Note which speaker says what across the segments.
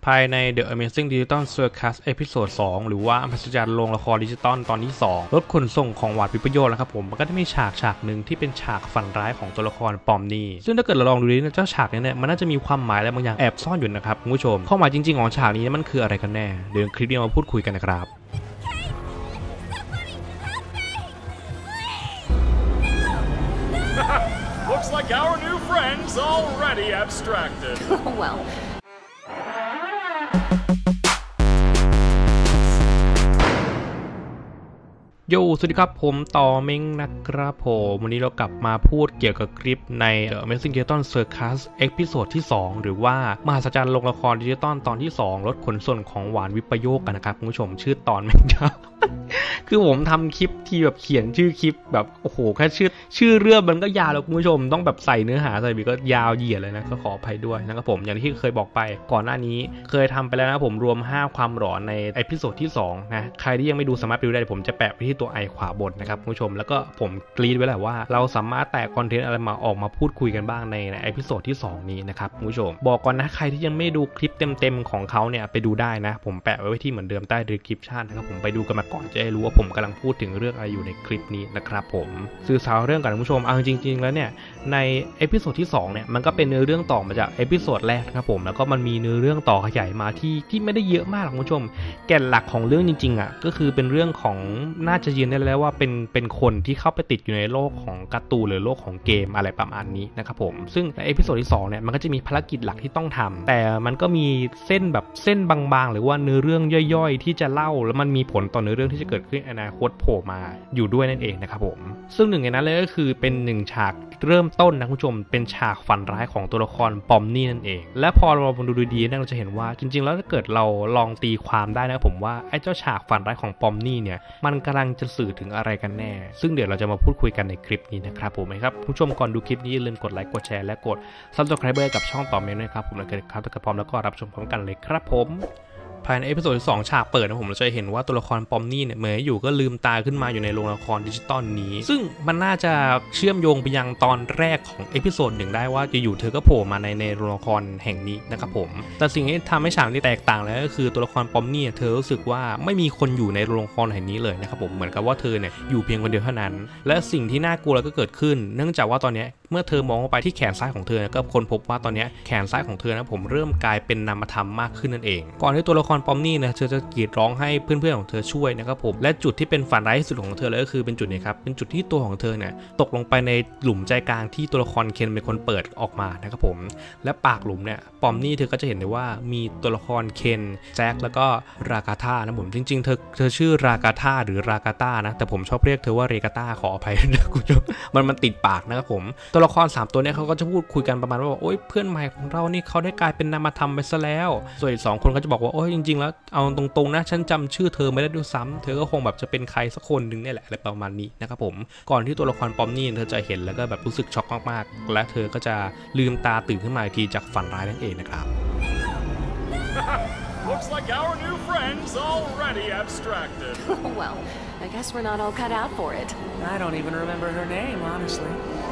Speaker 1: ภายใน The Amazing Digital Circus เอพิโซด 2 หรือว่าอัมพัศจรรย์โรงละครดิจิตอลตอนที่ 2 รถขนส่งของหวาดวิปโยชน์นะครับผมมันก็จะมีฉากหนึ่งที่เป็นฉากฝันร้ายของตัวละครปอมนี่ซึ่งถ้าเกิดเราลองดูดิเจ้าฉากนี้เนี่ยมันน่าจะมีความหมายอะไรบางอย่างแอบซ่อนอยู่นะครับคุณผู้ชมข้อหมายจริงๆของฉากนี้มันคืออะไรกันแน่เดี๋ยวคลิปนี้มาพูดคุยกันนะครับ
Speaker 2: Looks like our new friend's already abstracted.
Speaker 3: Well.
Speaker 1: โยสวัสดีครับผมต่อเม้งนะครับผมวันนี้เรากลับมาพูดเกี่ยวกับคลิปใน The Amazing Digital Circus เอพิโซดที่ 2 หรือว่ามหัศจรรย์โรงละครดิจิตอลตอนที่ 2 รถขนส่งของหวานวิปโยคกันนะครับคุณผู้ชมชื่อตอนไม่ยาว คือผมทำคลิปที่แบบเขียนชื่อคลิปแบบโอ้โหแค่ชื่อเรื่องมันก็ยาวแล้วคุณผู้ชมต้องแบบใส่เนื้อหาใส่บีก็ยาวเหยียดเลยนะก็ขออภัยด้วยนะครับผมอย่างที่เคยบอกไปก่อนหน้านี้เคยทำไปแล้วนะผมรวม5ความหลอนในเอพิโซดที่2นะใครที่ยังไม่ดูสามารถไปดูได้ผมจะแปะไว้ที่ตัวไอขวาบนนะครับคุณผู้ชมแล้วก็ผมกรีดไว้แหละว่าเราสามารถแตกคอนเทนต์อะไรมาออกมาพูดคุยกันบ้างในเอพิโซดที่2นี้นะครับคุณผู้ชมบอกก่อนนะใครที่ยังไม่ดูคลิปเต็มๆของเขาเนี่ยไปดูได้นะผมแปะไว้ที่เหมือนเดิมใต้ดีสคริปชั่นนะครับผมไปดูกันมาก่อนจะได้รู้ว่าผมกำลังพูดถึงเรื่องอะไรอยู่ในคลิปนี้นะครับผมสื่อสารเรื่องกับคุณผู้ชมเอาจริงๆแล้วเนี่ยในเอพิโซดที่2เนี่ยมันก็เป็นเนื้อเรื่องต่อมาจากเอพิโซดแรกนะครับผมแล้วก็มันมีเนื้อเรื่องต่อขยายมาที่ไม่ได้เยอะมากหรอกคุณผู้ชมแก่นหลักของเรื่องจริงๆอ่ะก็คือเป็นเรื่องของน่าจะยืนได้แล้วว่าเป็นคนที่เข้าไปติดอยู่ในโลกของการ์ตูนหรือโลกของเกมอะไรประมาณนี้นะครับผมซึ่งในเอพิโซดที่2เนี่ยมันก็จะมีภารกิจหลักที่ต้องทำแต่มันก็มีเส้นแบบเส้นบางๆหรือว่าเนื้อเรื่องย่อยๆที่จะเล่าแล้วมันมีผลต่อเนื้อเรื่องที่จะเกิดขึ้นในอนาคตโผล่มาอยู่ด้วยนั่นเองนะครับผมซึ่งหนึ่งในนั้นเลยก็คือเป็น1ฉากเริ่มต้นนะคุณผู้ชมเป็นฉากฝันร้ายของตัวละครปอมนี่นั่นเองและพอเราดูดีๆเราจะเห็นว่าจริงๆแล้วถ้าเกิดเราลองตีความได้นะผมว่าไอ้เจ้าฉากฝันร้ายของปอมนี่เนี่ยมันกำลังจะสื่อถึงอะไรกันแน่ซึ่งเดี๋ยวเราจะมาพูดคุยกันในคลิปนี้นะครับผมครับผู้ชมก่อนดูคลิปนี้อย่าลืมกดไลค์กดแชร์และกด Subscribe กับช่องต่อเมนด้วยครับผมแล้วก็ถ้าเกิดพร้อมแล้วก็รับชมพร้อมกันเลยครับผมภายในเอพิโซดที่2ฉากเปิดนะผมเราจะเห็นว่าตัวละครปอมนี่เนี่ยเมื่ออยู่ก็ลืมตาขึ้นมาอยู่ในโรงละครดิจิตอลนี้ซึ่งมันน่าจะเชื่อมโยงไปยังตอนแรกของเอพิโซด1ได้ว่าอยู่ๆเธอก็โผล่มาในโรงละครแห่งนี้นะครับผมแต่สิ่งที่ทำให้ฉากนี้แตกต่างแล้วก็คือตัวละครปอมนี่เธอรู้สึกว่าไม่มีคนอยู่ในโรงละครแห่งนี้เลยนะครับผมเหมือนกับว่าเธอเนี่ยอยู่เพียงคนเดียวเท่านั้นและสิ่งที่น่ากลัวก็เกิดขึ้นเนื่องจากว่าตอนนี้เมื่อเธอมองเข้าไปที่แขนซ้ายของเธอก็ค้นพบว่าตอนนี้แขนซ้ายของเธอนะผมเริ่มกลายเป็นนามธรรมมากขึ้นนั่นเองก่อนที่ตัวละครปอมนี่นะเธอจะกรีดร้องให้เพื่อนๆของเธอช่วยนะครับผมและจุดที่เป็นฝันร้ายที่สุดของเธอเลยก็คือเป็นจุดนี้ครับเป็นจุดที่ตัวของเธอเนี่ยตกลงไปในหลุมใจกลางที่ตัวละครเคนเป็นคนเปิดออกมานะครับผมและปากหลุมเนี่ยปอมนี่เธอก็จะเห็นได้ว่ามีตัวละครเคนแจ็คแล้วก็รากาธานะผมจริงๆเธอชื่อรากาธาหรือรากาตานะแต่ผมชอบเรียกเธอว่าเรกาตาขออภัยนะคุณผู้ชมมันติดปากนะครับผมตัวละคร3ตัวนี้เขาก็จะพูดคุยกันประมาณว่าโอ๊ยเพื่อนใหม่ของเรานี่เขาได้กลายเป็นนามธรรมไปซะแล้วส่วนอีก2คนก็จะบอกว่าโอ๊ยจริงๆแล้วเอาตรงๆนะฉันจำชื่อเธอไม่ได้ด้วยซ้ำเธอก็คงแบบจะเป็นใครสักคนหนึ่งนี่แหละอะไรประมาณนี้นะครับผมก่อนที่ตัวละครปอมนี่เธอจะเห็นแล้วก็แบบรู้สึกช็อกมากๆและเธอก็จะลืมตาตื่นขึ้นมาอีกทีจากฝันร้ายนั่นเองนะครับ
Speaker 2: Looks like our new friend's already abstracted.
Speaker 3: Well, I guess we're not all cut out for it.
Speaker 4: I don't even remember her name, honestly.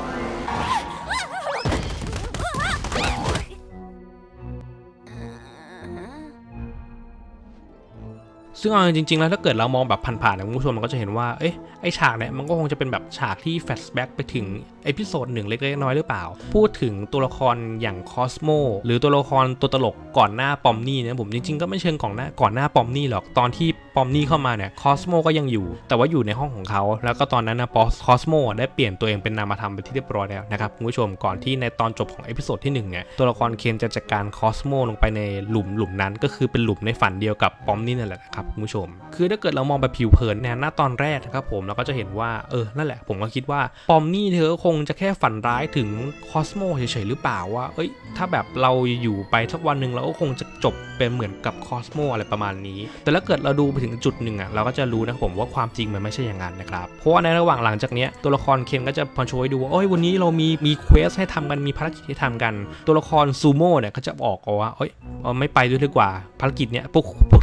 Speaker 1: ซึ่งเอาจริงๆแล้วถ้าเกิดเรามองแบบผ่านๆนะคุณผู้ชมมันก็จะเห็นว่าไอฉากเนี่ยมันก็คงจะเป็นแบบฉากที่แฟลชแบ็กไปถึงเอพิโซด1เล็กๆน้อยๆหรือเปล่าพูดถึงตัวละครอย่างคอสโมหรือตัวละครตัวตลกก่อนหน้าปอมนี่นะผมจริงๆก็ไม่เชิงก่อนหน้าปอมนี่หรอกตอนที่ปอมนี่เข้ามาเนี่ยคอสโมก็ยังอยู่แต่ว่าอยู่ในห้องของเขาแล้วก็ตอนนั้นนะคอสโมได้เปลี่ยนตัวเองเป็นนามธรรมไปที่เรียบร้อยแล้วนะครับคุณผู้ชมก่อนที่ในตอนจบของเอพิโซดที่1เนี่ยตัวละครเคนจะจัดการคอสโมลงไปในหลุมนั้นก็คือเป็นหลุมในฝันเดียวกับปอมนี่นั่นแหละครับคุณผู้ชมคือถ้าเกิดเรามองแบบผิวเผินเนี่ยหน้าตอนแรกนะครับผมเราก็จะเห็นว่านั่นแหละผมก็คิดว่าปอมนี่เธอคงจะแค่ฝันร้ายถึงคอสโมเฉยๆหรือเปล่าว่าถ้าแบบเราอยู่ไปสักวันหนึ่งเราก็คงจะจบเป็นเหมือนกับคอสโมอะไรประมาณนี้แต่ถ้าเกิดเราดูไปถึงจุดหนึ่งเราก็จะรู้นะผมว่าความจริงมันไม่ใช่อย่างนั้นนะครับเพราะว่าในระหว่างหลังจากนี้ตัวละครเคนก็จะพอโชว์ให้ดูว่าวันนี้เรามีเควสให้ทำกันมีภารกิจให้ทำกันตัวละครซูโม่เนี่ยก็จะบอกว่าไม่ไปด้วยดีกว่าภารกิจเนี่ยพวก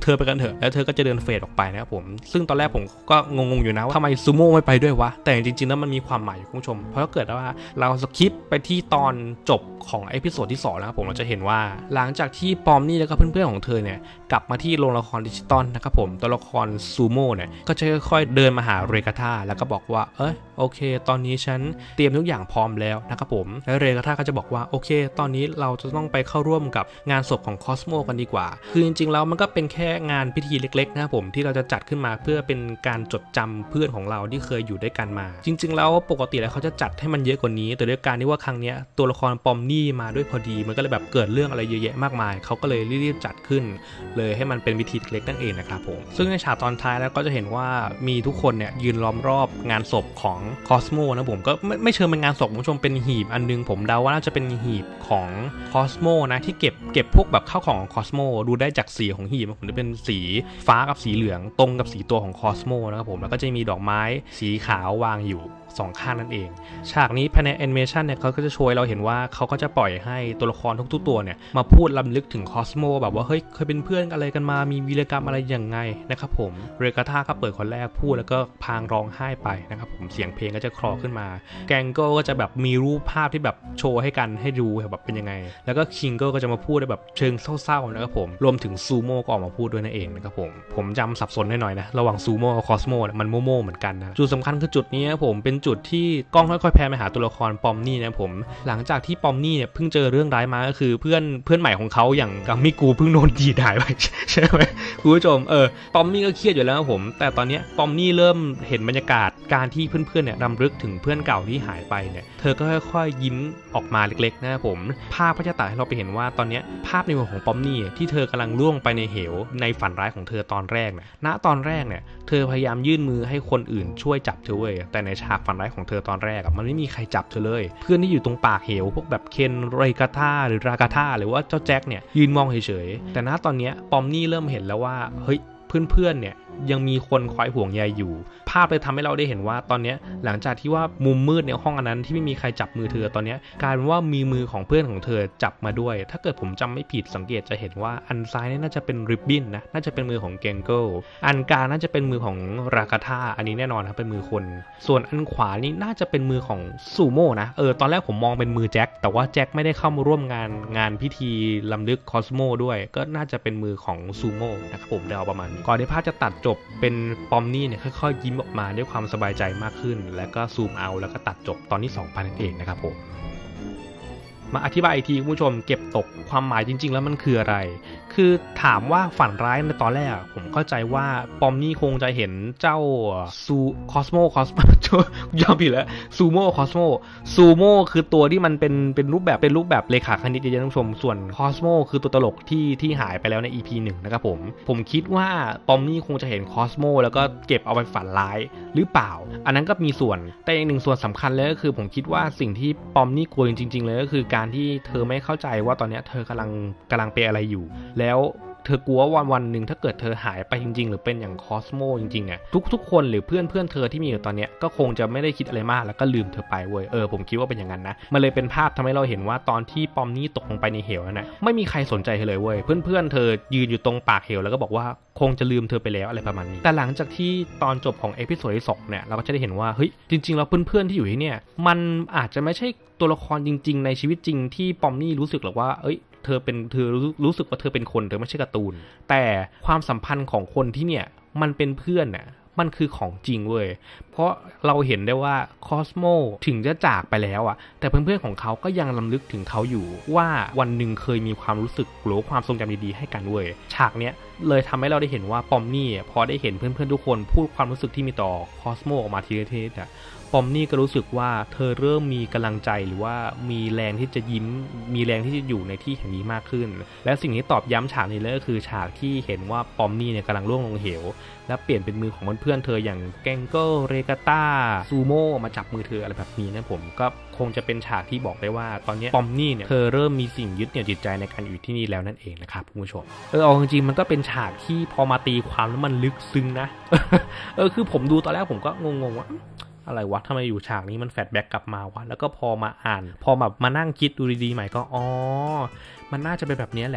Speaker 1: เธอไปกันเถอะแล้วเธอก็จะเดินเฟดออกไปนะครับผมซึ่งตอนแรกผมก็งงอยู่นะว่าทำไมซูโม่ไม่ไปด้วยวะแต่จริงๆแล้วมันมีความหมายอยู่คุณผู้ชมเพราะถ้าเกิดว่าเราสคิปไปที่ตอนจบของเอพิโซดที่2นะครับผมเราจะเห็นว่าหลังจากที่ปอมนี่แล้วก็เพื่อนๆของเธอเนี่ยกลับมาที่โรงละครดิจิตอลนะครับผมตัวละครซูโม่เนี่ยก็จะค่อยๆเดินมาหาเรกาธาแล้วก็บอกว่าโอเคตอนนี้ฉันเตรียมทุกอย่างพร้อมแล้วนะครับผมแล้วเรกาธาก็จะบอกว่าโอเคตอนนี้เราจะต้องไปเข้าร่วมกับงานศพของคอสโมกันดีกว่าคือจริงๆแล้วมันก็เป็นแค่งานพิธีเล็กๆนะครับผมที่เราจะจัดขึ้นมาเพื่อเป็นการจดจำเพื่อนของเราที่เคยอยู่ด้วยกันมาจริงๆแล้วปกติแล้วเขาจะจัดให้มันเยอะกว่านี้แต่ด้วยการที่ว่าครั้งนี้ตัวละครปอมนี่มาด้วยพอดีมันก็เลยแบบเกิดเรื่องอะไรเยอะแยะมากมายเขาก็เลยรีบจัดขึ้นเลยให้มันเป็นพิธีเล็กๆนั่นเองนะครับผมซึ่งในฉากตอนท้ายแล้วก็จะเห็นว่ามีทุกคนเนี่ยยืนล้อมรอบงานศพของคอสโมนะผมก็ไม่เชิงเป็นงานศพคุณผู้ชมเป็นหีบอันนึงผมเดาว่าน่าจะเป็นหีบของคอสโมนะที่เก็บพวกแบบข้าวของคอสโมดูได้จากสีของหีบผมจะเป็นสีฟ้ากับสีเหลืองตรงกับสีตัวของคอสโมนะครับผมแล้วก็จะมีดอกไม้สีขาววางอยู่2ข้างนั่นเองฉากนี้ภายในแอนิเมชันเนี่ยเขาก็จะโชว์เราเห็นว่าเขาก็จะปล่อยให้ตัวละครทุกๆตัวเนี่ยมาพูดล้ำลึกถึงคอสโมแบบว่าเฮ้ยเคยเป็นเพื่อนอะไรกันมามีวีรกรรมอะไรอย่างไงนะครับผมเรกาธาก็เปิดคนแรกพูดแล้วก็พางร้องไห้ไปนะครับผมเสียงเพลงก็จะคลอขึ้นมาแกงโก้ก็จะแบบมีรูปภาพที่แบบโชว์ให้กันให้ดูแบบเป็นยังไงแล้วก็คิงโก้ก็จะมาพูดแบบเชิงเศร้าๆนะครับผมรวมถึงซูโม่ก็ออกมาพูดด้วยนั่นเองนะครับผมจำสับสนหน่อยนะระหว่างซูโม่กับคอสโมมันโม่เหมือนกันนะจุดสำคัญคือจุดนี้ผมเป็นจุดที่ค่อยๆแพนไปหาตัวละครปอมนี่นะผมหลังจากที่ปอมนี่เนี่ยเพิ่งเจอเรื่องร้ายมาก็คือเพื่อนใหม่ของเขาอย่างกัมมิกูเพิ่งโดนจีหายไปใช่ไหมคุณผู้ชมปอมนี่ก็เครียดอยู่แล้วนะผมแต่ตอนนี้ปอมนี่เริ่มเห็นบรรยากาศการที่เพื่อนๆเนี่ยรำลึกถึงเพื่อนเก่าที่หายไปเนี่ยเธอก็ค่อยๆยิ้มออกมาเล็กๆนะผมภาพก็จะตัดให้เราไปเห็นว่าตอนนี้ภาพในหัวของปอมนี่ที่เธอกำลังล่วงไปในเหวในฝันร้ายของเธอตอนแรกเนี่ยณตอนแรกเนี่ยเธอพยายามยื่นมือให้คนอื่นช่วยจับเธอเว้ยแต่ในฉากฝันร้ายของเธอตอนแรกมันไม่มีใครจับเธอเลยเพื่อนที่อยู่ตรงปากเหวพวกแบบเคนเรกาธาหรือรากาธาหรือว่าเจ้าแจ็คเนี่ยยืนมองเฉยๆแต่ณตอนนี้ปอมนี่เริ่มเห็นแล้วว่าเฮ้ยเพื่อนๆเนี่ยยังมีคนคอยห่วงใยอยู่ภาพเลยทำให้เราได้เห็นว่าตอนนี้หลังจากที่ว่ามุมมืดในห้องอันนั้นที่ไม่มีใครจับมือเธอตอนนี้กลายเป็นว่ามีมือของเพื่อนของเธอจับมาด้วยถ้าเกิดผมจำไม่ผิดสังเกตจะเห็นว่าอันซ้ายนี่น่าจะเป็นริบบิ้นนะน่าจะเป็นมือของเกงเกิลอันกลางน่าจะเป็นมือของรากาธาอันนี้แน่นอนครับเป็นมือคนส่วนอันขวานี่น่าจะเป็นมือของซูโม่นะตอนแรกผมมองเป็นมือแจ็คแต่ว่าแจ็คไม่ได้เข้ามาร่วมงานพิธีล้ำลึกคอสโมด้วยก็น่าจะเป็นมือของซูโม่นะครับผมเดาประมาณนี้ก่อนที่ภาพจะตัดจบเป็นปอมนี่เนี่ยค่อยๆยิ้มออกมาด้วยความสบายใจมากขึ้นแล้วก็ซูมเอาแล้วก็ตัดจบตอนที่2ไปนั่นเองนะครับผมมาอธิบายอีกทีคุณผู้ชมเก็บตกความหมายจริงๆแล้วมันคืออะไรคือถามว่าฝันร้ายในตอนแรกผมเข้าใจว่าปอมนี่คงจะเห็นเจ้าคอสโมยอมผิดแล้วซูโม่คอสโมคือตัวที่มันเป็นรูปแบบเลขาคณิตเยอะๆท่านผู้ชมส่วนคอสโมคือตัวตลกที่หายไปแล้วใน EP 1นะครับผมคิดว่าปอมนี่คงจะเห็นคอสโมแล้วก็เก็บเอาไปฝันร้ายหรือเปล่าอันนั้นก็มีส่วนแต่อีกหนึ่งส่วนสำคัญเลยก็คือผมคิดว่าสิ่งที่ปอมนี่กลัวจริงๆเลยก็คือการที่เธอไม่เข้าใจว่าตอนนี้เธอกำลังเป็นอะไรอยู่แล้วเธอกลัววันหนึ่งถ้าเกิดเธอหายไปจริงๆหรือเป็นอย่างคอสโมจริงๆอ่ะทุกคนหรือเพื่อนเธอที่มีอยู่ตอนนี้ก็คงจะไม่ได้คิดอะไรมากแล้วก็ลืมเธอไปเว้ยผมคิดว่าเป็นอย่างนั้นนะมันเลยเป็นภาพทำให้เราเห็นว่าตอนที่ปอมนี่ตกลงไปในเหวนะไม่มีใครสนใจเธอเลยเว้ยเพื่อนเธอยืนอยู่ตรงปากเหวแล้วก็บอกว่าคงจะลืมเธอไปแล้วอะไรประมาณนี้แต่หลังจากที่ตอนจบของเอพิโซดที่2เนี่ยเราก็จะได้เห็นว่าเฮ้ยจริงๆแล้วเพื่อนๆที่อยู่ที่เนี่ยมันอาจจะไม่ใช่ตัวละครจริงๆในชีวิตจริงที่ปอมนี่รู้สึกหรอกว่าเธอรู้สึกว่าเธอเป็นคนเธอไม่ใช่การ์ตูนแต่ความสัมพันธ์ของคนที่เนี่ยมันเป็นเพื่อนน่ะมันคือของจริงเว้ยเพราะเราเห็นได้ว่าคอสโมถึงจะจากไปแล้วอ่ะแต่เพื่อนๆของเขาก็ยังรำลึกถึงเขาอยู่ว่าวันหนึ่งเคยมีความรู้สึกหรือความทรงจำดีๆให้กันเว้ยฉากเนี้ยเลยทำให้เราได้เห็นว่าปอมนี่พอได้เห็นเพื่อนๆทุกคนพูดความรู้สึกที่มีต่อคอสโมออกมาทีละทีอ่ะปอมนี่ก็รู้สึกว่าเธอเริ่มมีกำลังใจหรือว่ามีแรงที่จะยิ้มมีแรงที่จะอยู่ในที่แห่งนี้มากขึ้นและสิ่งที่ตอบย้ำฉากนี้เลยก็คือฉากที่เห็นว่าปอมนี่เนี่ยกำลังล่วงลงเหวและเปลี่ยนเป็นมือของเพื่อนๆเธออย่างแกงเกิลเรกาต้าซูโม่มาจับมือเธออะไรแบบนี้นะผมก็คงจะเป็นฉากที่บอกได้ว่าตอนนี้ปอมนี่เนี่ยเธอเริ่มมีสิ่งยึดเหนี่ยวจิตใจในการอยู่ที่นี่แล้วนั่นเองนะครับคุณผู้ชมเอาจริงๆมันก็เป็นฉากที่พอมาตีความแล้วมันลึกซึ้งนะ คือผมดูตอนแรกผมก็งงว่าอะไรวะทำไมอยู่ฉากนี้มันแฟลชแบ็กกลับมาวะแล้วก็พอมาอ่านพอแบบมานั่งคิดดูดีๆใหม่ก็มันน่าจะเป็นแบบนี้แหละ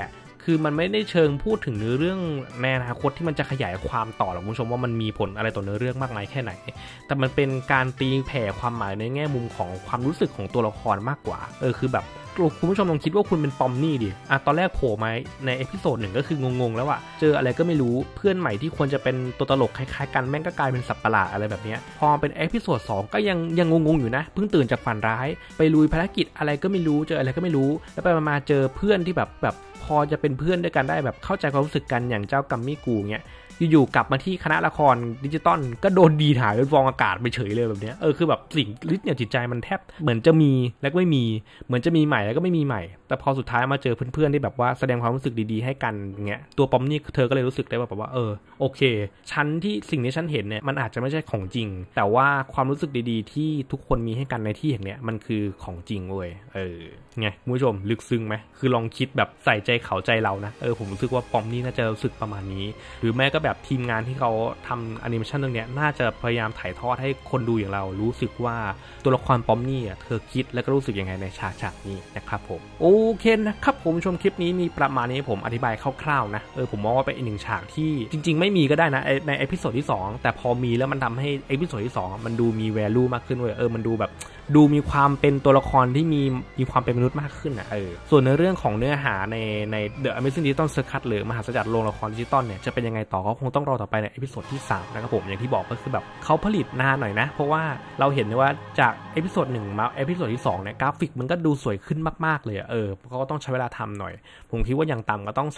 Speaker 1: คือมันไม่ได้เชิงพูดถึงเนื้อเรื่องในอนาคตที่มันจะขยายความต่อหรอกคุณผู้ชมว่ามันมีผลอะไรต่อเนื้อเรื่องมากมายแค่ไหนแต่มันเป็นการตีแผ่ความหมายในแง่มุมของความรู้สึกของตัวละครมากกว่าคือแบบคุณผู้ชมลองคิดว่าคุณเป็นปอมนี่ดิตอนแรกโผล่มาในเอพิโซด1ก็คืองงๆแล้วอะเจออะไรก็ไม่รู้เพื่อนใหม่ที่ควรจะเป็นตัวตลกคล้ายๆกันแม่งก็กลายเป็นสัตว์ประหลาดอะไรแบบนี้พอเป็นเอพิโซด2ก็ยังงงๆอยู่นะเพิ่งตื่นจากฝันร้ายไปลุยภารกิจอะไรก็ไม่รู้เจออะไรก็ไม่รู้แล้วไปมาเจอเพื่อนที่แบบพอจะเป็นเพื่อนด้วยกันได้แบบเข้าใจความรู้สึกกันอย่างเจ้ากัมมี่กูเงี้ยอยู่ๆกลับมาที่คณะละครดิจิตอลก็โดนดีถ่ายเป็นฟองอากาศไปเฉยเลยแบบนี้คือแบบสิ่งลึกเนี่ยจิตใจมันแทบเหมือนจะมีแล้วก็ไม่มีเหมือนจะมีใหม่แล้วก็ไม่มีใหม่แต่พอสุดท้ายมาเจอเพื่อนๆที่แบบว่าแสดงความรู้สึกดีๆให้กันอย่างเงี้ยตัวปอมนี่เธอก็เลยรู้สึกได้แบบว่าโอเคสิ่งที่ฉันเห็นเนี่ยมันอาจจะไม่ใช่ของจริงแต่ว่าความรู้สึกดีๆที่ทุกคนมีให้กันในที่อย่างเนี้ยมันคือของจริงเว้ยไงคุณผู้ชมลึกซึ้งไหมคือลองคิดแบบใส่ใจเขาใจเรานะผมรู้สึกว่าปอมนี่น่าจะรู้สึกประมาณนี้หรือแม้ก็แบบทีมงานที่เขาทำแอนิเมชันเรื่องนี้น่าจะพยายามถ่ายทอดให้คนดูอย่างเรารู้สึกว่าตัวละครปอมนี่เธอคิดและก็รู้สึกยังไงในฉากนี้นะครับผมโอเคนะครับผมชมคลิปนี้มีประมาณนี้ผมอธิบายคร่าวๆนะผมมองว่าเป็นอีกหนึ่งฉากที่จริงๆไม่มีก็ได้นะในเอพิโซดที่2แต่พอมีแล้วมันทำให้เอพิโซดที่2มันดูมี value มากขึ้นเว้ยมันดูแบบดูมีความเป็นตัวละครที่มีความเป็นมนุษย์มากขึ้นส่วนในเรื่องของเนื้อหาใน The Amazing Digital Circus หรือมหาสัจจ์โรงละครดิจิตอลเนี่ยจะเป็นยังไงต่อก็คงต้องรอต่อไปในเอพิโซดที่3นะครับผมอย่างที่บอกก็คือแบบเขาผลิตนานหน่อยนะเพราะว่าเราเห็นได้ว่าจากเอพิโซด1มาเอพิโซดที่2เนี่ยกราฟิกมันก็ดูสวยขึ้นมากๆเลยเขาก็ต้องใช้เวลาทำหน่อยผมคิดว่าอย่างต่ำก็ต้อง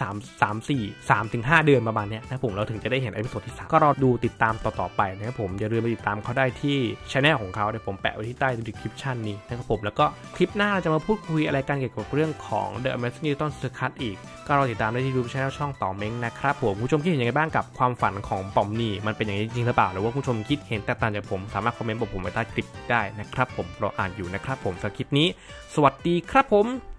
Speaker 1: 3-5 เดือนประมาณนี้นะผมเราถึงจะได้เห็นเอพิโซดที่3ก็รอดูติดตามต่อไปนะครับผมอย่าลืมไปติดตามเขาได้ที่ channel ของเขาเดี๋ยวผมแปะไว้ที่ใต้description นี้นะครับผมแล้วก็คลิปหน้าเราจะมาพูดคุยอะไรกันเกี่ยวกับเรื่องของ The Amazing Digital Circus อีกก็รอติดตามได้ที่ YouTube Channel ช่องต่อเม้งนะครับผมผู้ชมคิดเห็นยังไงบ้างกับความฝันของปอมนี่มันเป็นอย่างนี้จริงหรือเปล่าหรือว่าผู้ชมคิดเห็นแตกต่างจากผมสามารถคอมเมนต์บอกผมไว้ใต้คลิปได้นะครับผมรออ่านอยู่นะครับผมสำหรับคลิปนี้สวัสดีครับผม